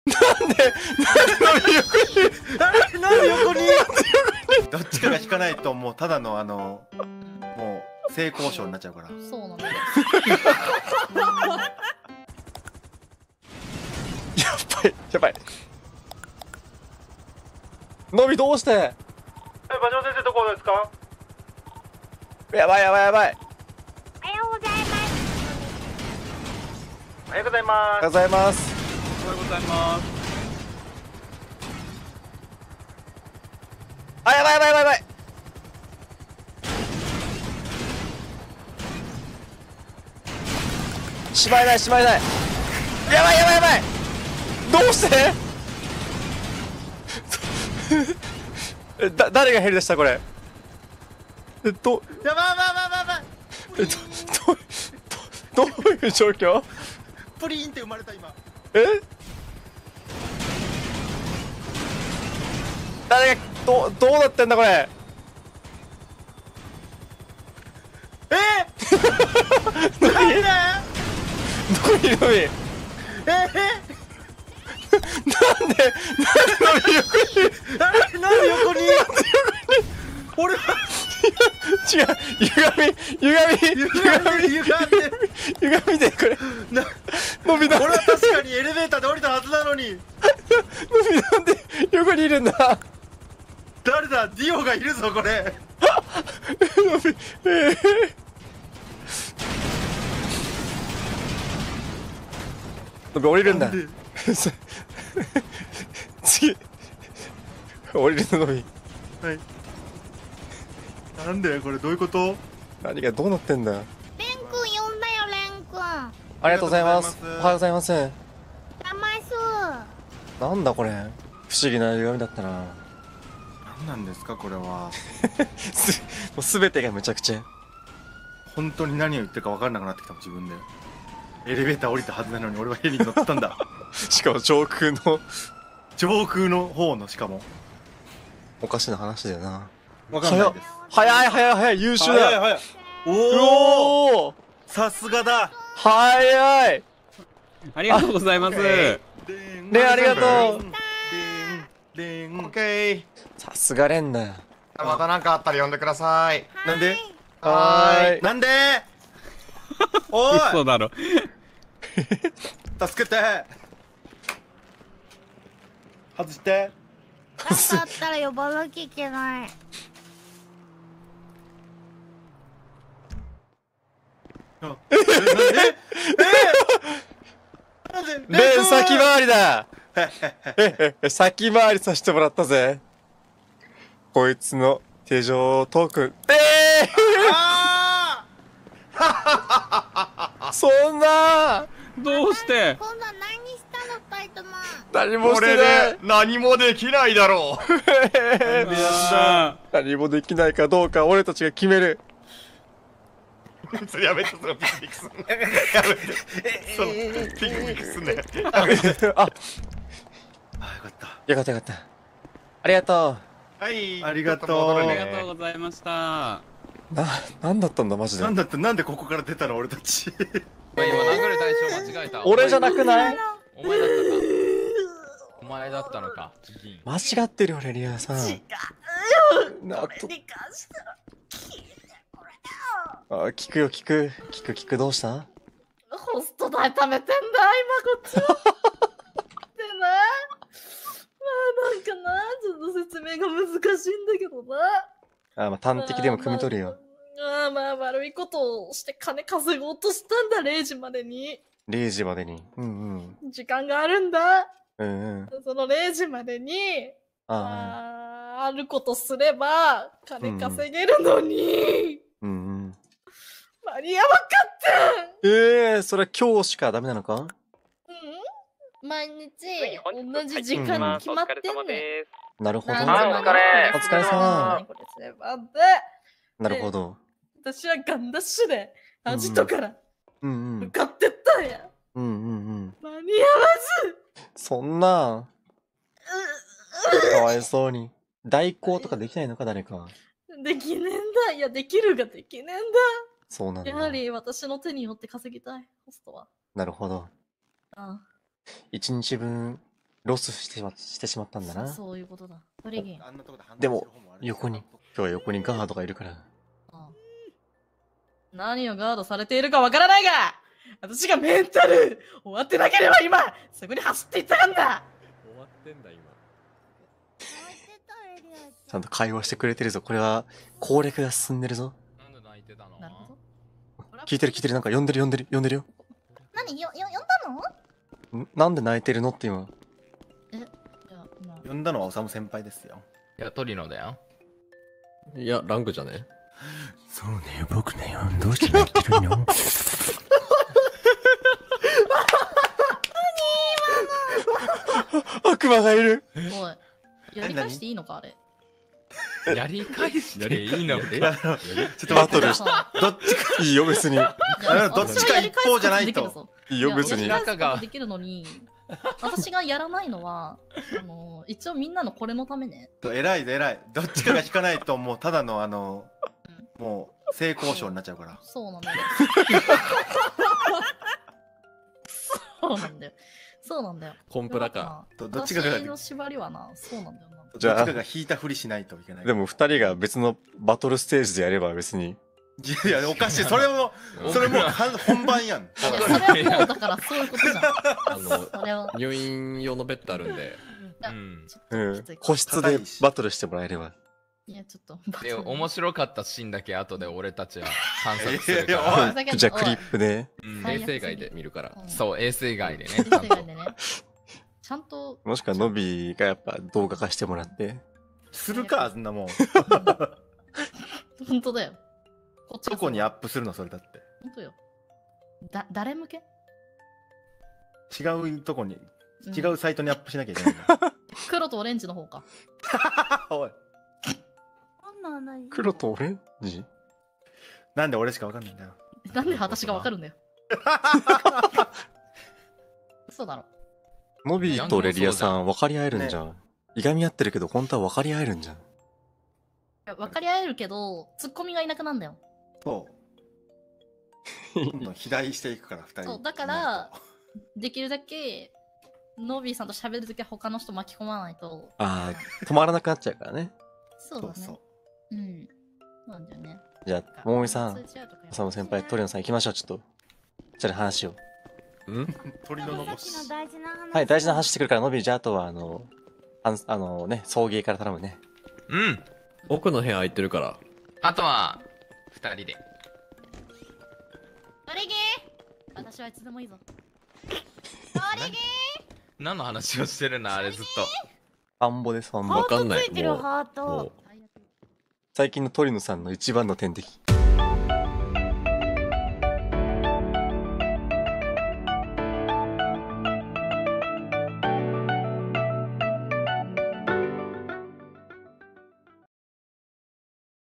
なんで横にどっちかが引かないともうただのもう性交渉になっちゃうから。 そうなんだ。 やばいやばい。のびどうして？ 馬上先生どこですか？ やばいやばいやばい。 おはようございます。 おはようございます。 おはようございます。 おはようございます。 あ、やばいやばいやばいやばい。しまえないしまえない。やばいやばいやばい。どうして誰がヘリでしたこれ。 やばいやばいやばいやばい。 どういう状況？ プリーンって生まれた今。 誰がどうなってんだこれ。 なんで？ どこにいるのに？ なんで横に？俺は違う、歪みでこれ伸びだ。 俺は確かにエレベーターで降りたはずなのに。 伸びなんで横にいるんだ。 誰だ？ディオがいるぞこれ。 伸び伸び降りるんだ。次降りるの伸び。 はい。なんでこれどういうこと？ 何がどうなってんだ。 レン君呼んだよ、レン君。 ありがとうございます。おはようございます。 騙す。 なんだこれ、不思議な歪みだったな。 何なんですかこれは。 もう全てがむちゃくちゃ。 本当に何を言ってるか分からなくなってきたもん自分で。エレベーター降りたはずなのに俺はヘリに乗ったんだ。 しかも上空の方のしかも。 おかしな話だよな。 分かんないです。 早い優秀だ。 早い。おお。さすがだ。 早い。 ありがとうございます。 ね、ありがとう。 オッケー。 さすがレンだよ。 また何かあったら呼んでください。 なんで？ はーい。 なんで？おい。 嘘だろ。 助けて。外して。 なんかあったら呼ばなきゃいけない。 レン先回りだ。先回りさせてもらったぜ。こいつの手錠トークン。そんな。 どうして今度は何したの、タイトマン。 何もしてこれないで。何もできないだろう。 何もできないかどうか俺たちが決める。 やめて、そのピクピクすんね。やめて。そのピクピクすんね。 あ、 よかった。 よかったよかった。ありがとはい。 ありがとうあちょっ戻るねりがとうございました。 う。なんだったんだマジで。 なんでここから出たの俺たち。 今殴る対象間違えた。 俺じゃなくない？ お前だったか。お前だったのか。 間違ってるよレリアさん。 違う。 なと。 に関してはあ、聞くどうした？ ホスト代貯めてんだ、今こっちは。でな。なんかな、ちょっと説明が難しいんだけどな。 まあ端的でも汲み取るよ。 まあ悪いことをして金稼ごうとしたんだ、0時までに。 0時までに。 時間があるんだ。 うん。 その0時までにああることすれば金稼げるのに、間に合わんかった。 それは今日しかダメなのか？ 毎日同じ時間に決まってんねん。 なるほど。 何時までお疲れ様。 これすればで、 なるほど。 私はガンダッシュでアジトから向かってったんや。間に合わず。 そんなかわいそうに。代行とかできないのか誰か。 できねえんだ。いや、できるができねえんだ。 そうなんだ。 やはり私の手によって稼ぎたい、ホストは。 なるほど。 ああ。 1日分ロスしてしまったんだな。 そういうことだ。トリギン。 あんなとこで判断でもする方もあれですよ横に、今日は横にガードがいるから。 何をガードされているかわからないが、私がメンタル終わってなければ今、すぐに走っていったがんだ。 終わってんだ今。 ちゃんと会話してくれてるぞ。これは攻略が進んでるぞ。 なんで泣いてたの？ なるほど。 聞いてる、なんか呼んでるよ。 何呼んだの？ なんで泣いてるのって今。 いや、まあ呼んだのはおさむ先輩ですよ。 いや、トリノだよ。 いや、ラングじゃね？ そうね、僕ね、どうして泣いてるの？ 悪魔がいる。 おい、やり返していいのかあれ。 やり返していいの？ ちょっとバトルさどっちか。 いいよ、別に。 どっちか一方じゃないと。 いいよ、別に。 やり返すことできるのに、私がやらないのは、一応みんなのこれのためね。 偉い。どっちかが引かないと、もうただのもう性交渉になっちゃうから。 そうなんだよ。そうなんだよ。 コンプラか。 どっちかが私の縛りはな、そうなんだよな。 じゃあどっちかが引いたふりしないといけない。 でも二人が別のバトルステージでやれば別に。 いや、おかしい。それも本番やん。 いや、それはもうだからそういうことじゃん。それは。 入院用のベッドあるんで。 ちょっときついか個室でバトルしてもらえれば。 いや、ちょっと。 で、面白かったシーンだけ後で俺たちは観察するいやいかやじゃあクリップで。 ら。 衛星外で見るから。 そう、衛星外でね。 衛星外でね。ちゃんと。 もしくはノビーがやっぱ動画化してもらって。 するか、そんなもん。 本当だよ。こっちどこにアップするの、それだって。 本当よ。誰向け？ 違うとこに、 うん違うサイトにアップしなきゃいけないんだ。 黒とオレンジの方か。 おい。 黒とオレンジ？ なんで俺しかわかんないんだよ。 なんで私がわかるんだよ。そうだろ。 ノビーとレリアさん分かり合えるんじゃん。いがみ合ってるけど本当は分かり合えるんじゃん。 いや分かり合えるけど、ツッコミがいなくなんだよ。 そう。どんどん肥大していくから、二人。 そう、だから、できるだけ、ノービーさんと喋るときは他の人巻き込まないと。 ああ、止まらなくなっちゃうからね。 そうだね。 そう。 うん。そうなんだよね。 じゃあ、ももみさん、 通じ合うとかやおさむ先輩、鳥野さん行きましょう、ちょっと。じゃあ話を。 鳥の残し。 はい、大事な話してくるから、ノビー、じゃああとは、送迎から頼むね。 奥の部屋空いてるから。 あとは、二人で。 トリギー、私はいつでもいいぞ。 何の話をしてるのあれずっと。 ファンボです、ファンボ。 わかんない。 ハートついてるハートもう最近の鳥野さんの一番の天敵。